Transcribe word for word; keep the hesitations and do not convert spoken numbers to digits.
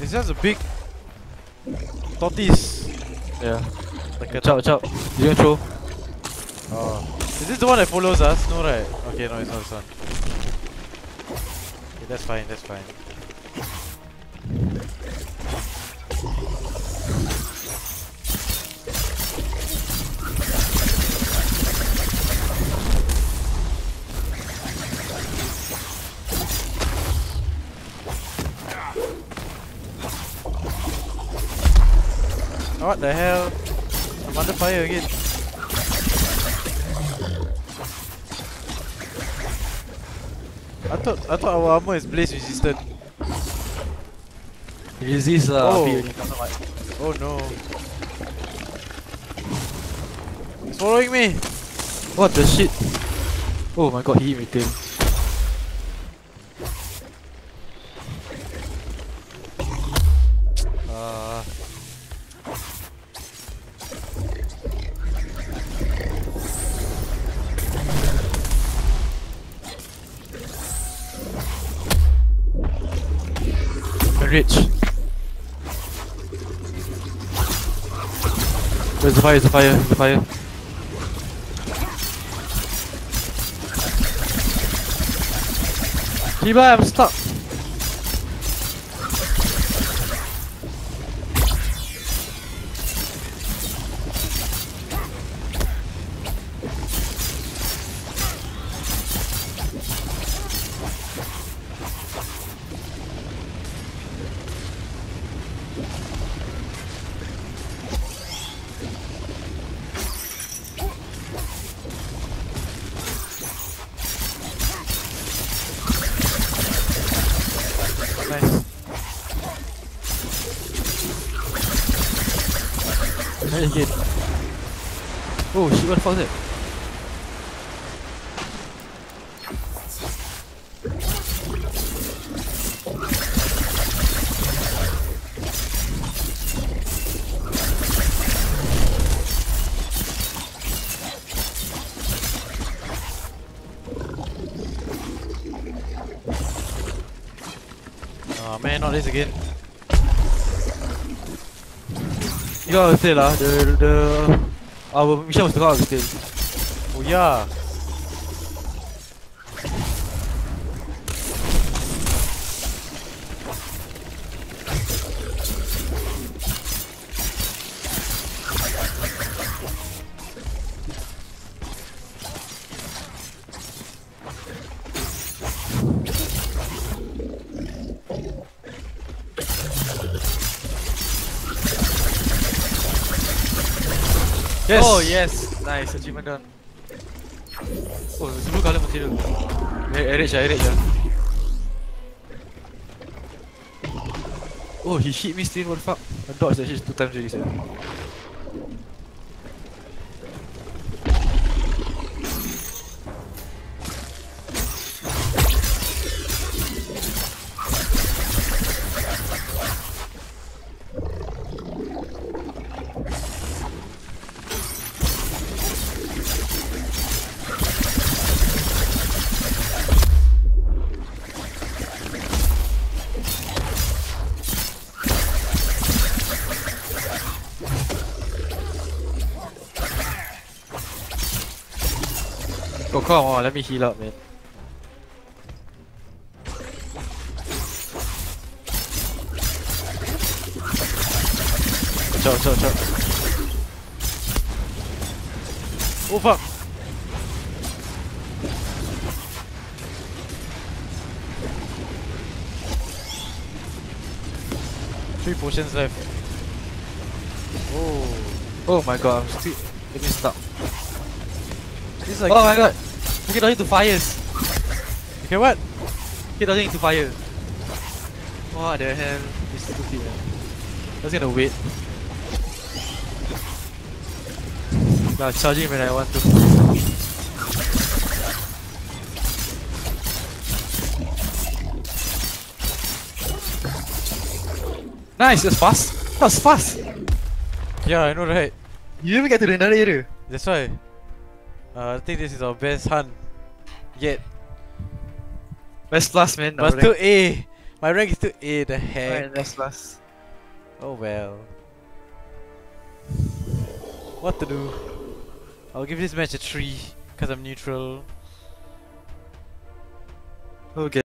It's just a big tortoise. Yeah. Like a Chop, chop. You don't throw. Oh. Is this the one that follows us? No, right? Okay, no, it's not this one. Okay, that's fine, that's fine. What the hell? I'm under fire again. I thought I thought our armor is blaze resistant. Resist lah. Oh. Oh. Oh no. It's following me. What the shit? Oh my god, he hit me tail. Uh, Rich. There's the fire, there's the fire, there's the fire. Shiba, I'm stuck. nice. Nice again. Oh shit, what the fuck is that? Oh man, not this again. You got a tail lah, the, the... Our mission was to cut out the tail. Oh yeah. Yes! Oh yes! Nice, achievement done. Oh, it's blue colour material. Arrange lah, arrange lah. Oh, he hit me still, what the fuck? I dodged that shit two times already, sir. Oh come on, let me heal up, man. Chop, chop, chop. Oh fuck. Three potions left. Oh. Oh my god, I'm still getting stuck. This is like. Oh my god! Okay, dodging to fires. Okay, what? Okay, dodging into fire. What the hell? This is stupid, man. I was gonna wait. Nah, charging when I want to. Nice, that's fast. That's fast. Yeah, I know, right? You didn't even get to the another area. That's why. Uh, I think this is our best hunt yet. Best plus, man. But still A. My rank is still A, the heck? Alright, that's last. Oh well. What to do? I'll give this match a three, because I'm neutral. Okay.